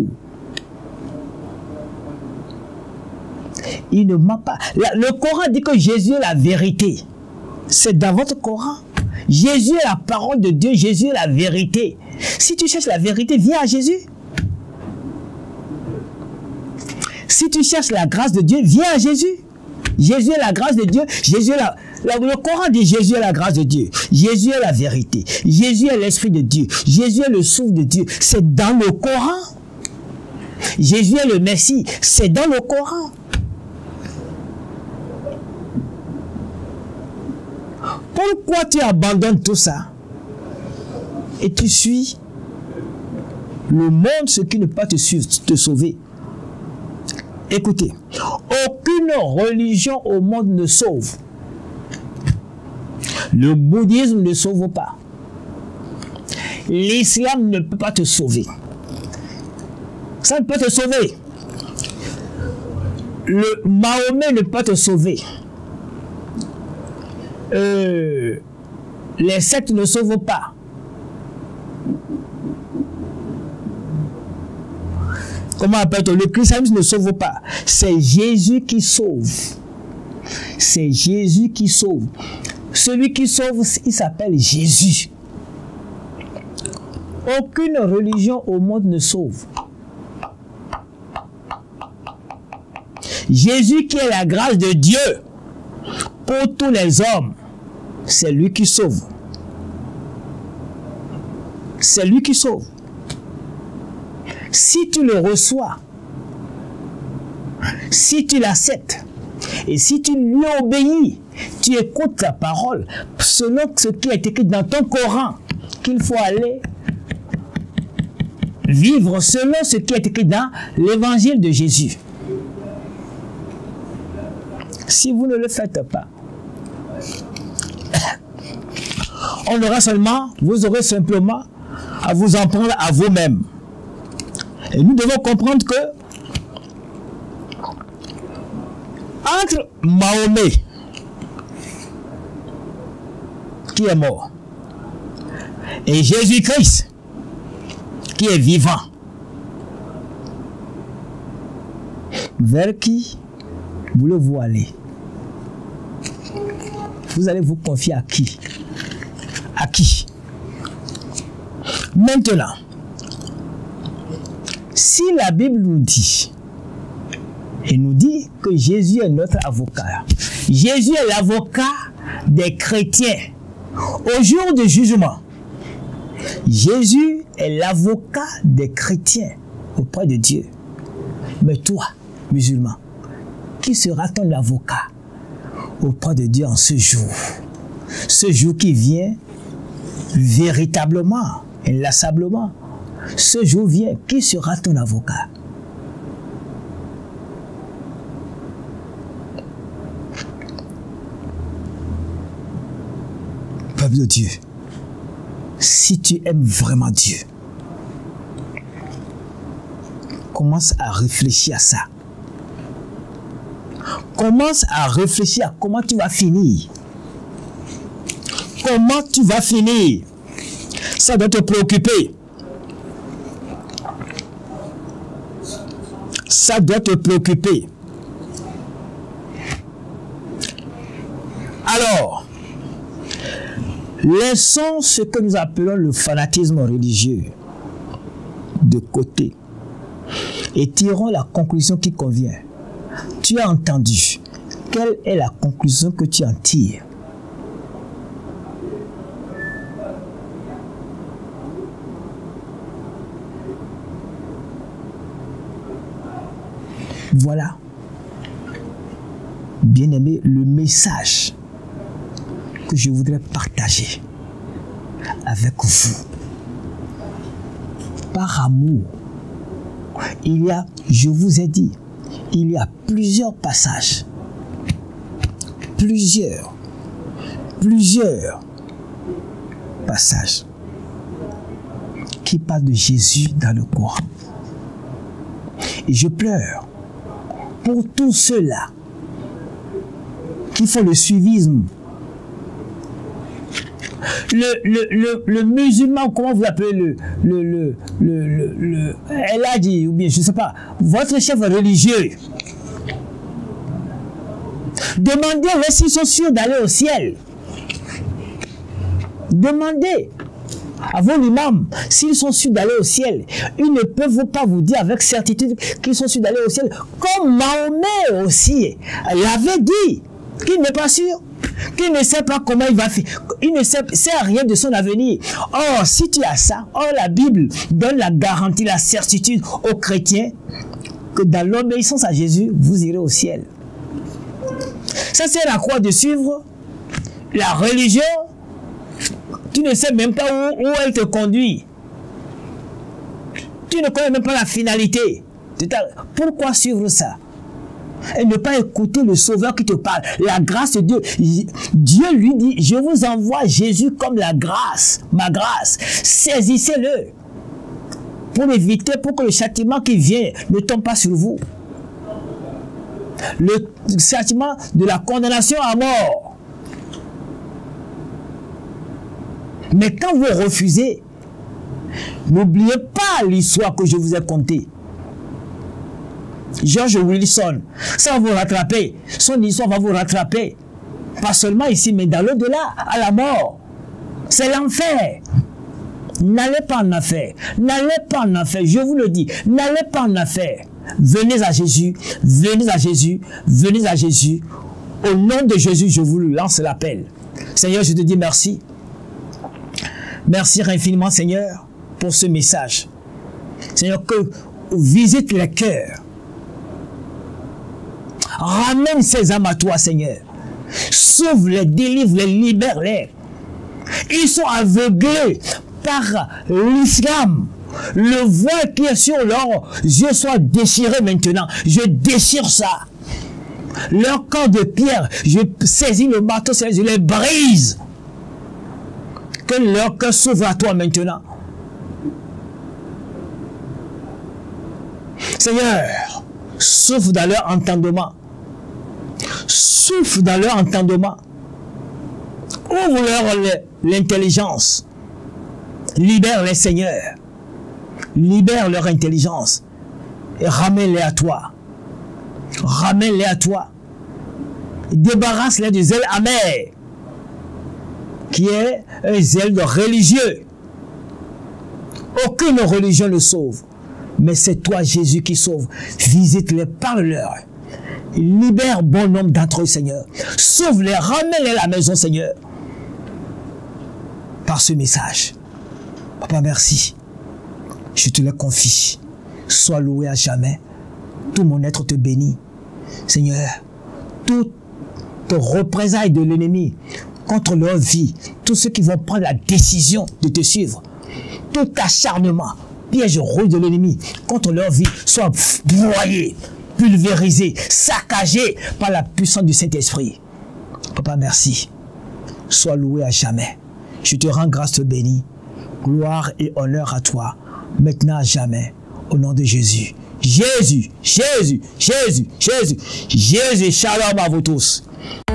Il ne ment pas. Le Coran dit que Jésus est la vérité. C'est dans votre Coran. Jésus est la parole de Dieu. Jésus est la vérité. Si tu cherches la vérité, viens à Jésus. Si tu cherches la grâce de Dieu, viens à Jésus. Jésus est la grâce de Dieu. Jésus est la, la, le Coran dit Jésus est la grâce de Dieu. Jésus est la vérité. Jésus est l'Esprit de Dieu. Jésus est le souffle de Dieu. C'est dans le Coran. Jésus est le Messie. C'est dans le Coran. Pourquoi tu abandonnes tout ça et tu suis le monde, ce qui ne peut pas te, te sauver? Écoutez, aucune religion au monde ne sauve. Le bouddhisme ne sauve pas. L'islam ne peut pas te sauver. Ça ne peut te sauver. Le Mahomet ne peut pas te sauver. Euh, les sectes ne sauvent pas. Comment appelle-t-on? Le christianisme ne sauve pas. C'est Jésus qui sauve. C'est Jésus qui sauve. Celui qui sauve, il s'appelle Jésus. Aucune religion au monde ne sauve. Jésus qui est la grâce de Dieu pour tous les hommes, c'est lui qui sauve. C'est lui qui sauve. Si tu le reçois, si tu l'acceptes, et si tu lui obéis, tu écoutes la parole, selon ce qui est écrit dans ton Coran, qu'il faut aller vivre selon ce qui est écrit dans l'évangile de Jésus. Si vous ne le faites pas, on aura seulement, vous aurez simplement à vous en prendre à vous-même. Et nous devons comprendre que entre Mahomet, qui est mort, et Jésus-Christ, qui est vivant, vers qui voulez-vous aller? Vous allez vous confier à qui? À qui? Maintenant, si la Bible nous dit, et nous dit que Jésus est notre avocat, Jésus est l'avocat des chrétiens au jour du jugement, Jésus est l'avocat des chrétiens auprès de Dieu. Mais toi, musulman, qui sera ton avocat auprès de Dieu en ce jour? Ce jour qui vient véritablement, inlassablement. Ce jour vient, qui sera ton avocat? Peuple de Dieu, si tu aimes vraiment Dieu, commence à réfléchir à ça. Commence à réfléchir à comment tu vas finir. Comment tu vas finir? Ça doit te préoccuper. Ça doit te préoccuper. Alors, laissons ce que nous appelons le fanatisme religieux de côté et tirons la conclusion qui convient. Tu as entendu. Quelle est la conclusion que tu en tires? Voilà, bien-aimé, le message que je voudrais partager avec vous. Par amour, il y a, je vous ai dit, il y a plusieurs passages, plusieurs, plusieurs passages qui parlent de Jésus dans le Coran. Et je pleure pour tous ceux-là qui font le suivisme. Le, le, le, le musulman, comment vous appelez le, le, le, le, le, le, elle a dit, ou bien je ne sais pas, votre chef religieux, demandez s'ils sont sûrs d'aller au ciel. Demandez. avant l'imam, s'ils sont sûrs d'aller au ciel, ils ne peuvent pas vous dire avec certitude qu'ils sont sûrs d'aller au ciel, comme Mahomet aussi l'avait dit, qu'il n'est pas sûr, qu'il ne sait pas comment il va faire, il ne sait, sait rien de son avenir. Or, si tu as ça, or la Bible donne la garantie, la certitude aux chrétiens que dans l'obéissance à Jésus, vous irez au ciel. Ça, c'est la croix de suivre la religion. Tu ne sais même pas où, où elle te conduit. Tu ne connais même pas la finalité. Pourquoi suivre ça? Et ne pas écouter le Sauveur qui te parle. La grâce de Dieu. Dieu lui dit, je vous envoie Jésus comme la grâce, ma grâce. Saisissez-le. Pour éviter, pour que le châtiment qui vient ne tombe pas sur vous. Le châtiment de la condamnation à mort. Mais quand vous refusez, n'oubliez pas l'histoire que je vous ai contée. George Wilson, ça va vous rattraper. Son histoire va vous rattraper. Pas seulement ici, mais dans l'au-delà, à la mort. C'est l'enfer. N'allez pas en enfer. N'allez pas en enfer. Je vous le dis. N'allez pas en enfer. Venez à Jésus. Venez à Jésus. Venez à Jésus. Au nom de Jésus, je vous lance l'appel. Seigneur, je te dis merci. Merci infiniment, Seigneur, pour ce message. Seigneur, que visite les cœurs. Ramène ces âmes à toi, Seigneur. Sauve-les, délivre-les, libère-les. Ils sont aveuglés par l'islam. Le voile qui est sur leurs yeux soit déchiré maintenant. Je déchire ça. Leur corps de pierre, je saisis le marteau, je les brise. Que leur cœur s'ouvre à toi maintenant. Seigneur, souffle dans leur entendement. Souffle dans leur entendement. Ouvre-leur l'intelligence. Libère-les, Seigneur. Libère leur intelligence. Et ramène-les à toi. Ramène-les à toi. Débarrasse-les du zèle amer. Qui est un zèle de religieux. Aucune religion ne sauve. Mais c'est toi, Jésus, qui sauve. Visite-les, parle-leur. Libère bon nombre d'entre eux, Seigneur. Sauve-les, ramène-les à la maison, Seigneur. Par ce message. Papa, merci. Je te le confie. Sois loué à jamais. Tout mon être te bénit. Seigneur, toute représailles de l'ennemi contre leur vie, tous ceux qui vont prendre la décision de te suivre, tout acharnement, piège rouge de l'ennemi contre leur vie, soit broyé, pulvérisé, saccagé par la puissance du Saint-Esprit. Papa, merci. Sois loué à jamais. Je te rends grâce, te bénis. Gloire et honneur à toi, maintenant à jamais, au nom de Jésus. Jésus, Jésus, Jésus, Jésus, Jésus, shalom à vous tous.